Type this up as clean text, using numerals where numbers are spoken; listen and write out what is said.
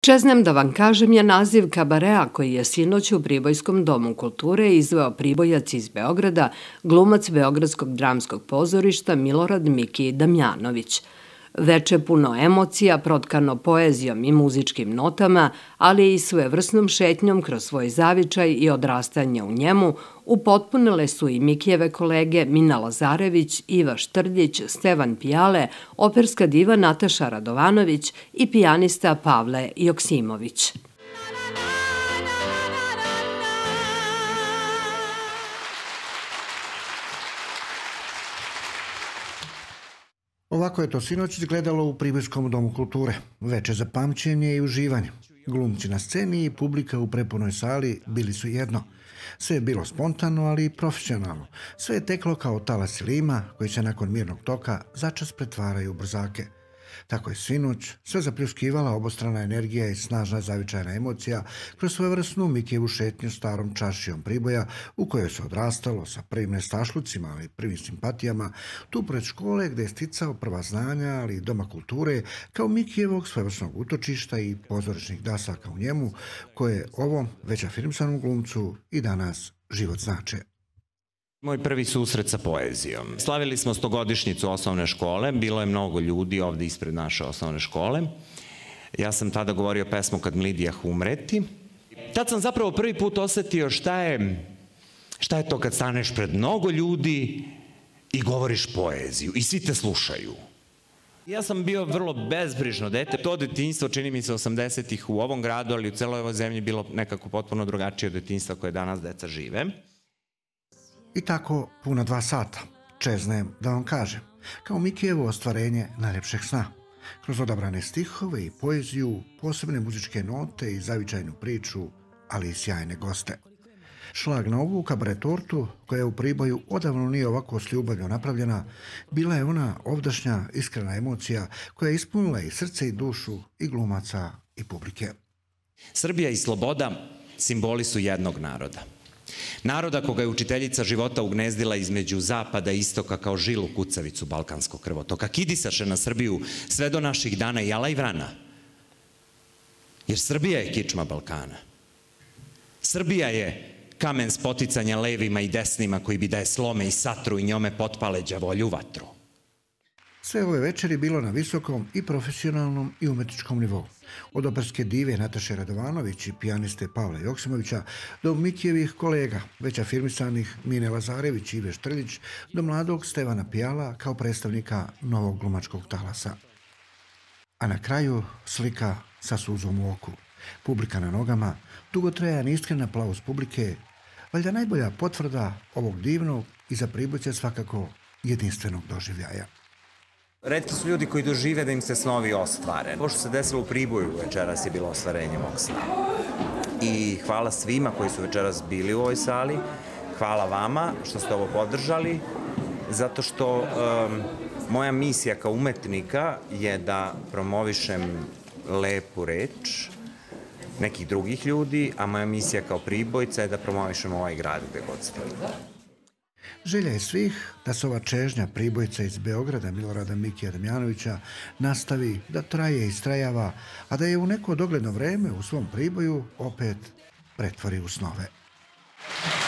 Čeznem da vam kažem je naziv kabarea koji je sinoć u Pribojskom domu kulture izveo Pribojac iz Beograda, glumac Beogradskog dramskog pozorišta Milorad Miki Damjanović. Veče puno emocija, protkano poezijom i muzičkim notama, ali i svojevrsnom šetnjom kroz svoj zavičaj i odrastanje u njemu, upotpunile su i Mikijeve kolege Mina Lazarević, Iva Štrljić, Stevan Pijale, operska diva Nataša Radovanović i pijanista Pavle Joksimović. Ovako je to sinoć izgledalo u Pribojskom domu kulture. Veče za pamćenje i uživanje. Glumci na sceni i publika u prepunoj sali bili su jedno. Sve je bilo spontano, ali i profesionalno. Sve je teklo kao talasi lima koji se nakon mirnog toka začas pretvaraju u brzake. Tako je sinoć sve zapljuskivala obostrana energija i snažna zavičajna emocija kroz svojevrsnu Mikijevu šetnju starom čaršijom Priboja u kojoj se odrastalo sa prvim nestašlucima, ali prvim simpatijama, tu pred škole gde je sticao prva znanja, ali i doma kulture, kao Mikijevog svojevrsnog utočišta i pozorišnih dasaka u njemu, koje ovom već afirmsanom glumcu i danas život znače. Moj prvi susret sa poezijom. Slavili smo 100-godišnjicu osnovne škole, bilo je mnogo ljudi ovde ispred naše osnovne škole. Ja sam tada govorio pesmu Kad mlidijah umreti. Tad sam zapravo prvi put osetio šta je to kad staneš pred mnogo ljudi i govoriš poeziju i svi te slušaju. Ja sam bio vrlo bezbrižno dete. To detinjstvo, čini mi se 80-ih u ovom gradu, ali u celoj ovoj zemlji bilo nekako potpuno drugačije od detinjstva koje danas deca žive. I tako puna 2 sata. Čeznem da vam kažem, kao Mikijevo ostvarenje najljepšeg sna. Kroz odabrane stihove i poeziju, posebne muzičke note i zavičajnu priču, ali i sjajne goste. Šlag na ovu kabaret tortu, koja u Priboju odavno nije ovako s ljubavlju napravljena, bila je ona ovdašnja iskrena emocija koja je ispunila i srce i dušu i glumaca i publike. Srbija i sloboda simboli su jednog naroda. Naroda koga je učiteljica života ugnezdila između zapada i istoka kao žilu kucavicu balkanskog krvotoka. Kidisaše na Srbiju sve do naših dana i jala i vrana. Jer Srbija je kičma Balkana. Srbija je kamen spoticanja levima i desnima koji bi da je slome i satru i njome potpale đavolju vatru. Sve ove večeri bilo na visokom i profesionalnom i umetničkom nivou. Od operske dive Nataše Radovanović i pijaniste Pavla Joksimovića do Mikijevih kolega, već afirmisanih Mine Lazarević i Ive Štrljić, do mladog Stevana Pijala kao predstavnika novog glumačkog talasa. A na kraju slika sa suzom u oku. Publika na nogama, dugotrajan i iskren aplauz publike, valjda najbolja potvrda ovog divnog i za Pribojce svakako jedinstvenog doživljaja. Retki su ljudi koji dožive da im se snovi ostvare. Ovo što se desilo u Priboju večeras je bilo ostvarenje mog sna. I hvala svima koji su večeras bili u ovoj sali. Hvala vama što ste ovo podržali, zato što moja misija kao umetnika je da promovišem lepu reč nekih drugih ljudi, a moja misija kao Pribojca je da promovišem ovaj grad gde god ste. Želja je svih da se ova čežnja Pribojca iz Beograda Milorada Mikija Damjanovića nastavi, da traje i istrajava, a da je u neko dogledno vreme u svom Priboju opet pretvori u snove.